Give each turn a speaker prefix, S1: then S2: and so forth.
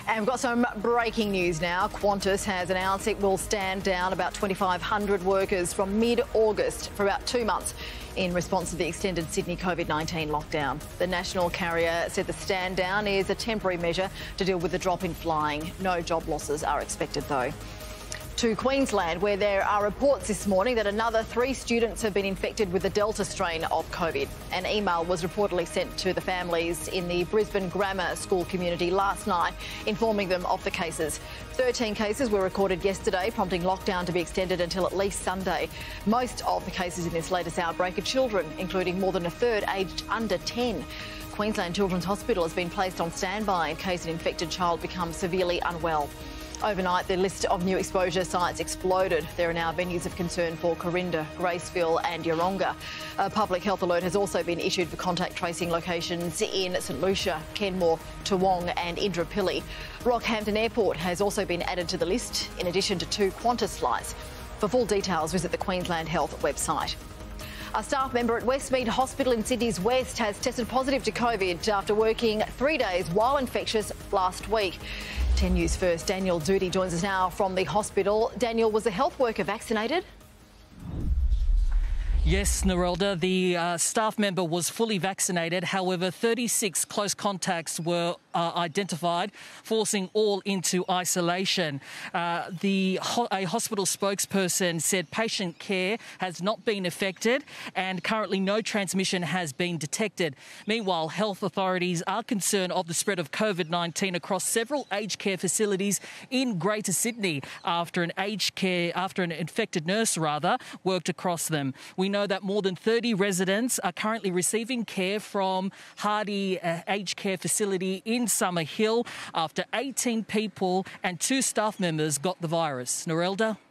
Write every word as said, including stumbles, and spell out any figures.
S1: And we've got some breaking news now. Qantas has announced it will stand down about twenty-five hundred workers from mid-August for about two months in response to the extended Sydney COVID nineteen lockdown. The national carrier said the stand down is a temporary measure to deal with the drop in flying. No job losses are expected though. To Queensland, where there are reports this morning that another three students have been infected with the Delta strain of COVID. An email was reportedly sent to the families in the Brisbane Grammar School community last night, informing them of the cases. thirteen cases were recorded yesterday, prompting lockdown to be extended until at least Sunday. Most of the cases in this latest outbreak are children, including more than a third aged under ten. Queensland Children's Hospital has been placed on standby in case an infected child becomes severely unwell. Overnight, the list of new exposure sites exploded. There are now venues of concern for Corinda, Graceville and Yeronga. A public health alert has also been issued for contact tracing locations in St Lucia, Kenmore, Toowong and Indooroopilly. Rockhampton Airport has also been added to the list, in addition to two Qantas flights. For full details, visit the Queensland Health website. A staff member at Westmead Hospital in Sydney's West has tested positive to COVID after working three days while infectious last week. ten News First Daniel Doody joins us now from the hospital. Daniel, was the health worker vaccinated?
S2: Yes, Narelda, the uh, staff member was fully vaccinated. However, thirty-six close contacts were uh, identified, forcing all into isolation. Uh, the ho a hospital spokesperson said patient care has not been affected and currently no transmission has been detected. Meanwhile, health authorities are concerned of the spread of COVID nineteen across several aged care facilities in Greater Sydney after an aged care, after an infected nurse rather, worked across them. We know that more than thirty residents are currently receiving care from Hardy uh, Aged Care Facility in Summer Hill after eighteen people and two staff members got the virus. Narelda?